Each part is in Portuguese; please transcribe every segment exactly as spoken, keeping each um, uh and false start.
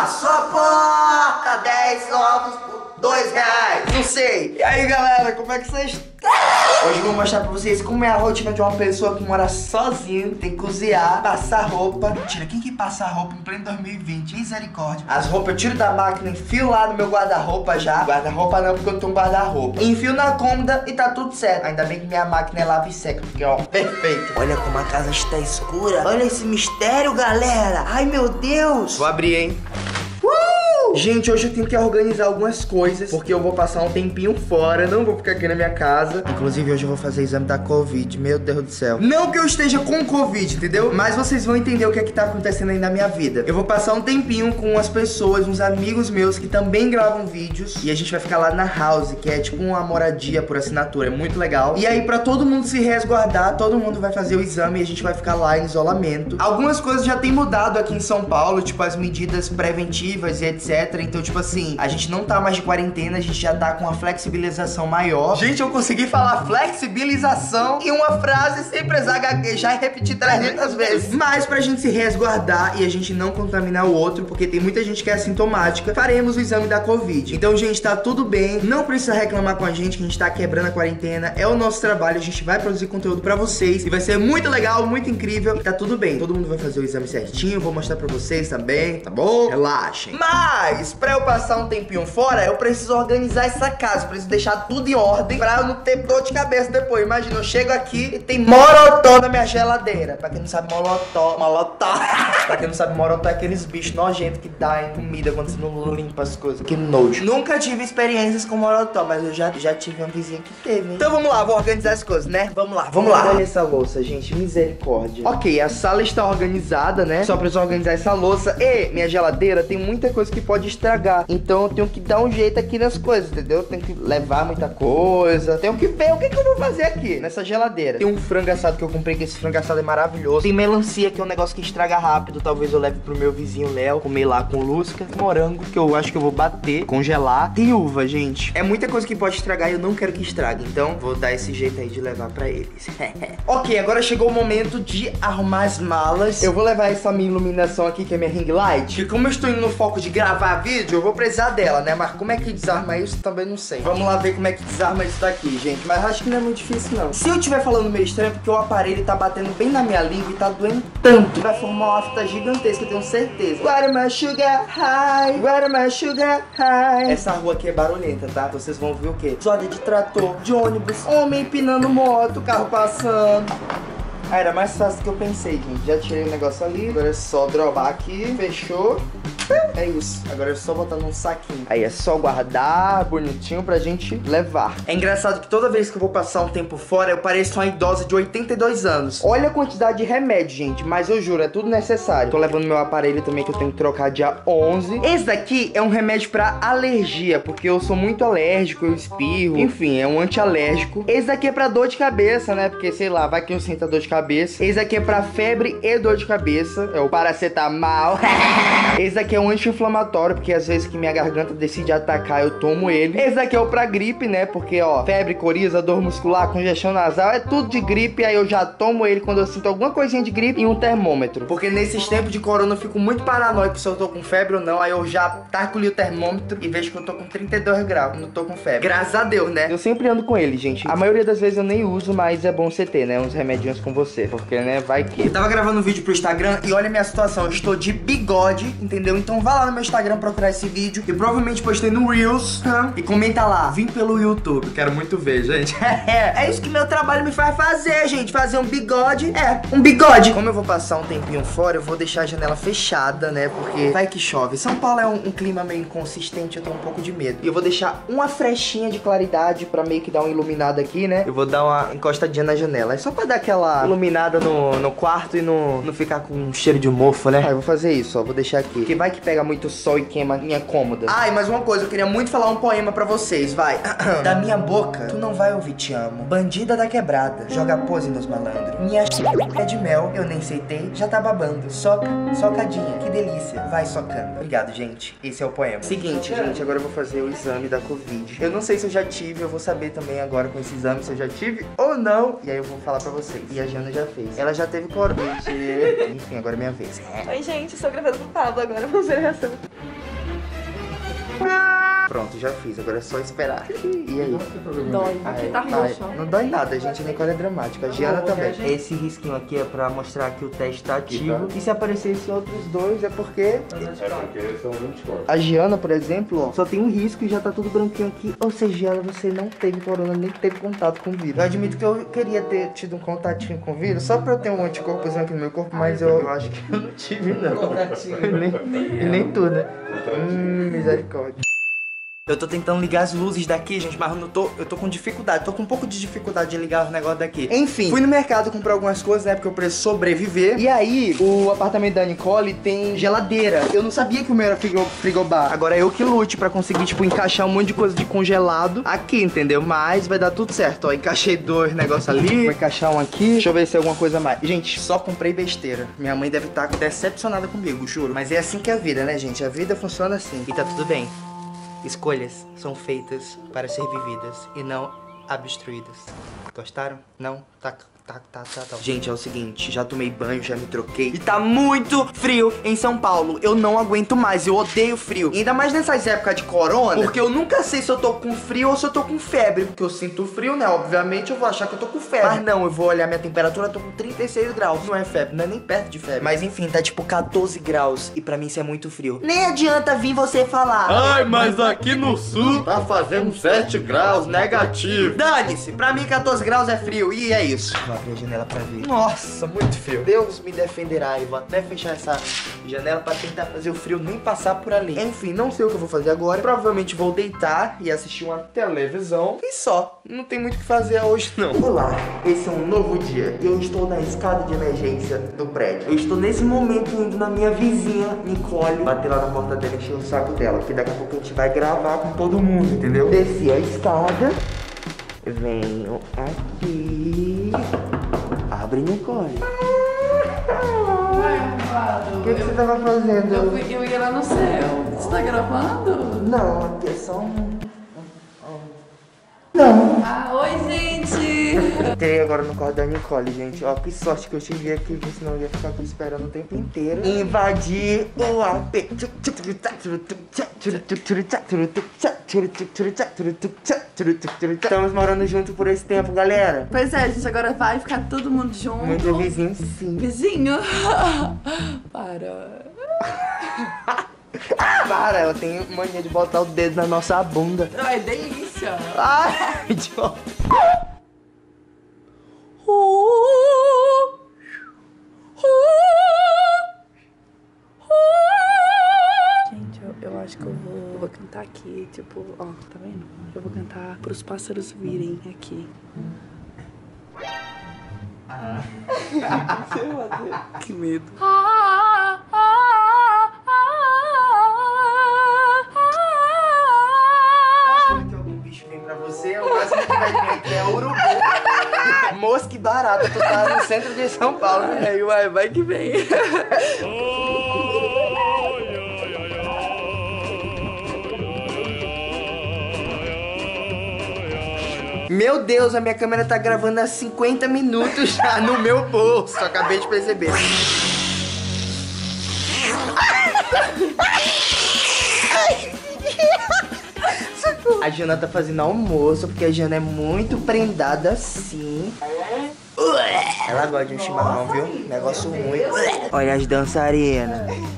sua porta, dez ovos por dois reais. Não sei. E aí, galera, como é que vocês estão? Hoje eu vou mostrar pra vocês como é a rotina de uma pessoa que mora sozinho. Tem que cozinhar, passar roupa. Mentira, quem que passa roupa em pleno dois mil e vinte? Misericórdia. As roupas eu tiro da máquina, enfio lá no meu guarda-roupa já. Guarda-roupa não, porque eu tô um guarda-roupa. Enfio na cômoda e tá tudo certo. Ainda bem que minha máquina é lava e seca, porque ó, perfeito. Olha como a casa está escura. Olha esse mistério, galera. Ai, meu Deus. Vou abrir, hein. Gente, hoje eu tenho que organizar algumas coisas, porque eu vou passar um tempinho fora, não vou ficar aqui na minha casa. Inclusive, hoje eu vou fazer exame da Covid, meu Deus do céu. Não que eu esteja com Covid, entendeu? Mas vocês vão entender o que é que tá acontecendo aí na minha vida. Eu vou passar um tempinho com as pessoas, uns amigos meus que também gravam vídeos. E a gente vai ficar lá na house, que é tipo uma moradia por assinatura, é muito legal. E aí, pra todo mundo se resguardar, todo mundo vai fazer o exame e a gente vai ficar lá em isolamento. Algumas coisas já tem mudado aqui em São Paulo, tipo as medidas preventivas e etcétera. Então, tipo assim, a gente não tá mais de quarentena, a gente já tá com uma flexibilização maior. Gente, eu consegui falar flexibilização em uma frase sem precisar gaguejar e repetir trezentas vezes. Mas pra gente se resguardar e a gente não contaminar o outro, porque tem muita gente que é assintomática, faremos o exame da Covid. Então, gente, tá tudo bem, não precisa reclamar com a gente que a gente tá quebrando a quarentena, é o nosso trabalho, a gente vai produzir conteúdo pra vocês e vai ser muito legal, muito incrível. E tá tudo bem, todo mundo vai fazer o exame certinho, vou mostrar pra vocês também, tá bom? Relaxem. Mas Mas, pra eu passar um tempinho fora, eu preciso organizar essa casa. Eu preciso deixar tudo em ordem pra eu não ter dor de cabeça depois. Imagina, eu chego aqui e tem morotó na minha geladeira. Pra quem não sabe, morotó, molotó. Pra quem não sabe, morotó é aqueles bichos nojentos que dá em comida quando você não limpa as coisas. Que nojo. Nunca tive experiências com morotó, mas eu já, já tive uma vizinha que teve, hein? Então vamos lá, vou organizar as coisas, né? Vamos lá, vamos lá. Olha essa louça, gente, misericórdia. Ok, a sala está organizada, né? Só preciso organizar essa louça. E minha geladeira tem muita coisa que pode estragar, então eu tenho que dar um jeito aqui nas coisas, entendeu? Eu tenho que levar muita coisa, tenho que ver o que, que eu vou fazer aqui nessa geladeira. Tem um frango assado que eu comprei, que esse frango assado é maravilhoso. Tem melancia, que é um negócio que estraga rápido, talvez eu leve pro meu vizinho Léo comer lá com Lusca. Morango, que eu acho que eu vou bater, congelar. Tem uva, gente. É muita coisa que pode estragar e eu não quero que estrague, então vou dar esse jeito aí de levar pra eles. Ok, agora chegou o momento de arrumar as malas. Eu vou levar essa minha iluminação aqui, que é minha ring light, que como eu estou indo no foco de gravar vídeo, eu vou precisar dela, né? Mas como é que desarma isso, também não sei. Vamos lá ver como é que desarma isso daqui, gente. Mas acho que não é muito difícil, não. Se eu estiver falando meio estranho, porque o aparelho tá batendo bem na minha língua e tá doendo tanto. Vai formar uma afta gigantesca, eu tenho certeza. What am I sugar high? What am I sugar high? Essa rua aqui é barulhenta, tá? Vocês vão ver o quê? Roda de trator, de ônibus, homem empinando moto, carro passando. Ah, era mais fácil do que eu pensei, gente. Já tirei o negócio ali. Agora é só dropar aqui. Fechou. É isso. Agora é só botar num saquinho. Aí é só guardar bonitinho pra gente levar. É engraçado que toda vez que eu vou passar um tempo fora, eu pareço uma idosa de oitenta e dois anos. Olha a quantidade de remédio, gente. Mas eu juro, é tudo necessário. Tô levando meu aparelho também, que eu tenho que trocar dia onze. Esse daqui é um remédio pra alergia, porque eu sou muito alérgico, eu espirro. Enfim, é um antialérgico. Esse daqui é pra dor de cabeça, né? Porque, sei lá, vai que eu sinto a dor de cabeça. Esse daqui é pra febre e dor de cabeça. É o paracetamol. Esse daqui é um anti-inflamatório, porque às vezes que minha garganta decide atacar, eu tomo ele. Esse daqui é o pra gripe, né? Porque, ó, febre, coriza, dor muscular, congestão nasal, é tudo de gripe. Aí eu já tomo ele quando eu sinto alguma coisinha de gripe e um termômetro. Porque nesses tempos de corona eu fico muito paranoico se eu tô com febre ou não. Aí eu já taco ali o termômetro e vejo que eu tô com trinta e dois graus, não tô com febre. Graças a Deus, né? Eu sempre ando com ele, gente. A maioria das vezes eu nem uso, mas é bom você ter, né? Uns remedinhos com você, porque, né, vai que... Eu tava gravando um vídeo pro Instagram e olha a minha situação. Eu estou de bigode, entendeu? Então vá lá no meu Instagram procurar esse vídeo, que provavelmente postei no Reels, hum, e comenta lá, vim pelo YouTube. Quero muito ver, gente. É isso que meu trabalho me faz fazer, gente. Fazer um bigode. É, um bigode. Como eu vou passar um tempinho fora, eu vou deixar a janela fechada, né? Porque vai que chove. São Paulo é um, um clima meio inconsistente, eu tenho um pouco de medo. E eu vou deixar uma frechinha de claridade pra meio que dar uma iluminada aqui, né? Eu vou dar uma encostadinha na janela. É só pra dar aquela iluminada no, no quarto e não, não ficar com um cheiro de mofo, né? Ah, eu vou fazer isso, ó. Vou deixar aqui. Porque vai que pega muito sol e queima minha cômoda. Ah, e mais uma coisa, eu queria muito falar um poema pra vocês, vai. Da minha boca, tu não vai ouvir te amo. Bandida da quebrada, joga pose nos malandros. Minha é de mel, eu nem aceitei, já tá babando. Soca, socadinha, que delícia, vai socando. Obrigado, gente, esse é o poema. Seguinte, gente, agora eu vou fazer o exame da Covid. Eu não sei se eu já tive, eu vou saber também agora com esse exame se eu já tive ou não. E aí eu vou falar pra vocês. E a Jana já fez. Ela já teve Covid. Enfim, agora é minha vez. Oi, gente, estou gravando pro Pablo agora, vamos ver a reação. Pronto, já fiz, agora é só esperar. E aí? Dói, Ai, tá ai, roxo. não dói nada, gente, a Nicole é dramática, a Giana também. Esse risquinho aqui é pra mostrar que o teste tá ativo. E se aparecesse outros dois é porque... É porque são vinte corpos. A Giana, por exemplo, ó, só tem um risco e já tá tudo branquinho aqui. Ou seja, Giana, você não teve corona, nem teve contato com o vírus. Eu admito que eu queria ter tido um contatinho com o vírus, só pra eu ter um anticorpozinho aqui no meu corpo, mas eu, eu acho que eu não tive, não. nem, e nem tu, né? Hum, misericórdia. Eu tô tentando ligar as luzes daqui, gente, mas eu não tô, eu tô com dificuldade, tô com um pouco de dificuldade de ligar os negócios daqui. Enfim, fui no mercado comprar algumas coisas, né, porque eu preciso sobreviver. E aí, o apartamento da Nicole tem geladeira. Eu não sabia que o meu era frigo, frigobar. Agora eu que lute pra conseguir, tipo, encaixar um monte de coisa de congelado aqui, entendeu? Mas vai dar tudo certo, ó. Encaixei dois negócios ali, vou encaixar um aqui. Deixa eu ver se é alguma coisa mais. Gente, só comprei besteira. Minha mãe deve estar decepcionada comigo, juro. Mas é assim que é a vida, né, gente? A vida funciona assim. E tá tudo bem. Escolhas são feitas para ser vividas e não obstruídas. Gostaram? Não? Tá, tá, tá, tá, tá. Gente, é o seguinte, já tomei banho, já me troquei. E tá muito frio em São Paulo. Eu não aguento mais, eu odeio frio. E ainda mais nessas épocas de corona, porque eu nunca sei se eu tô com frio ou se eu tô com febre. Porque eu sinto frio, né? Obviamente eu vou achar que eu tô com febre. Mas não, eu vou olhar minha temperatura, eu tô com trinta e seis graus. Não é febre, não é nem perto de febre. Mas enfim, tá tipo quatorze graus. E pra mim isso é muito frio. Nem adianta vir você falar. Ai, mas aqui no sul tá fazendo sete graus negativo. Dane-se, pra mim quatorze graus é frio. E é isso. Vou abrir a janela pra ver. Nossa, muito frio. Deus me defenderá. Eu vou até fechar essa janela pra tentar fazer o frio nem passar por ali. Enfim, não sei o que eu vou fazer agora. Provavelmente vou deitar e assistir uma televisão. E só. Não tem muito o que fazer hoje, não. Olá, esse é um novo dia. Eu estou na escada de emergência do prédio. Eu estou nesse momento indo na minha vizinha, Nicole, bater lá na porta dela e encher o saco dela. Porque daqui a pouco a gente vai gravar com todo mundo, entendeu? Desci a escada. Venho aqui. Abre, Nicole. O que, que você tava fazendo? Eu, fui- eu ia lá no céu. Você tá gravando? Não, aqui é só um... Não. Ah, oi, gente! Entrei agora no quarto da Nicole, gente. Ó, que sorte que eu cheguei aqui, porque senão eu ia ficar aqui esperando o tempo inteiro. Invadir o A P. Estamos morando junto por esse tempo, galera. Pois é, a gente agora vai ficar todo mundo junto. Muito vizinho, sim. Vizinho? Para. Ah, para, ela tem mania de botar o dedo na nossa bunda. Ai, delícia. Ai, idiota. Gente, eu, eu acho que eu vou, eu vou cantar aqui, tipo, ó, tá vendo? Eu vou cantar pros pássaros virem aqui. Ah. Que medo. Achando que algum bicho vem pra você, o máximo que vai vir aqui é urubu. Mosca e barata, tu tá no centro de São Paulo, né? Aí, vai, vai que vem. Meu Deus, a minha câmera tá gravando há cinquenta minutos já no meu bolso. Acabei de perceber. A Jana tá fazendo almoço, porque a Jana é muito prendada assim. Ela gosta de um chimarrão, viu? Negócio ruim. Olha as dançarinas.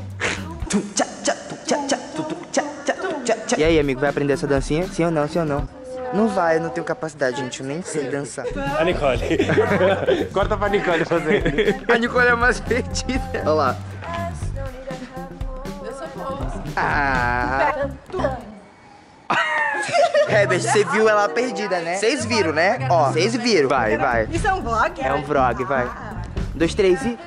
E aí, amigo, vai aprender essa dancinha? Sim ou não, sim ou não? Não vai, eu não tenho capacidade, gente. Eu nem sei dançar. A Nicole. Corta pra Nicole fazer. A Nicole é mais divertida. Olha lá. Dessa força. Ah. Herbert, você viu ela perdida, né? Vocês viram, né? Ó, vocês viram. Vai, vai. Isso é um vlog? É um vlog, vai. Um, dois, três e...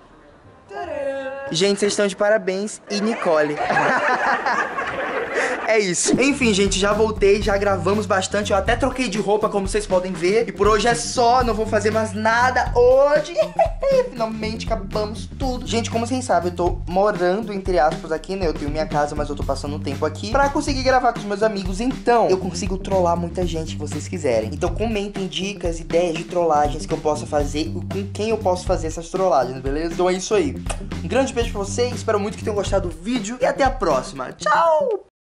Gente, vocês estão de parabéns. E Nicole. é isso. Enfim, gente, já voltei, já gravamos bastante. Eu até troquei de roupa, como vocês podem ver. E por hoje é só, não vou fazer mais nada hoje. Finalmente acabamos tudo. Gente, como vocês sabem, eu tô morando, entre aspas, aqui, né? Eu tenho minha casa, mas eu tô passando um tempo aqui pra conseguir gravar com os meus amigos. Então, eu consigo trollar muita gente que vocês quiserem. Então, comentem dicas, ideias de trollagens que eu possa fazer e com quem eu posso fazer essas trollagens, beleza? Então é isso aí. Um grande beijo pra vocês, espero muito que tenham gostado do vídeo e até a próxima. Tchau!